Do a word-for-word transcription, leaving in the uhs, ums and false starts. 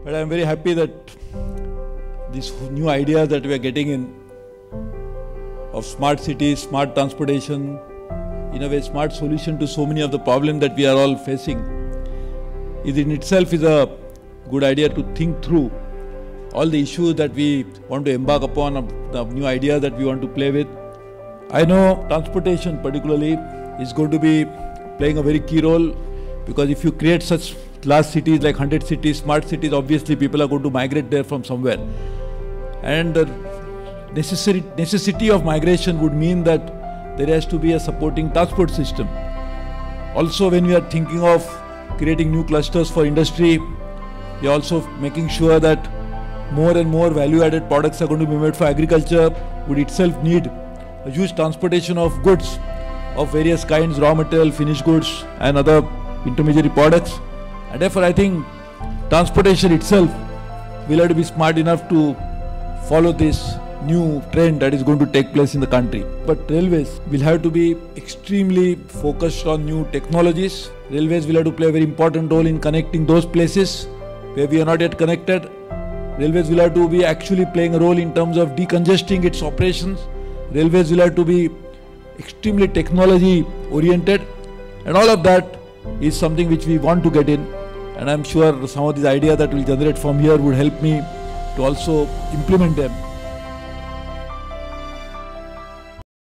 But I am very happy that these new ideas that we are getting in of smart cities, smart transportation, in a way smart solution to so many of the problems that we are all facing, it in itself is a good idea to think through all the issues that we want to embark upon, the new ideas that we want to play with. I know transportation particularly is going to be playing a very key role, because if you create such large cities like one hundred cities, smart cities, obviously people are going to migrate there from somewhere. And the necessary, necessity of migration would mean that there has to be a supporting transport system. Also, when we are thinking of creating new clusters for industry, we are also making sure that more and more value-added products are going to be made for agriculture, would itself need a huge transportation of goods of various kinds, raw material, finished goods and other intermediary products. And therefore I think transportation itself will have to be smart enough to follow this new trend that is going to take place in the country. But railways will have to be extremely focused on new technologies. Railways will have to play a very important role in connecting those places where we are not yet connected. Railways will have to be actually playing a role in terms of decongesting its operations. Railways will have to be extremely technology oriented, and all of that is something which we want to get in, and I'm sure some of these ideas that will generate from here would help me to also implement them.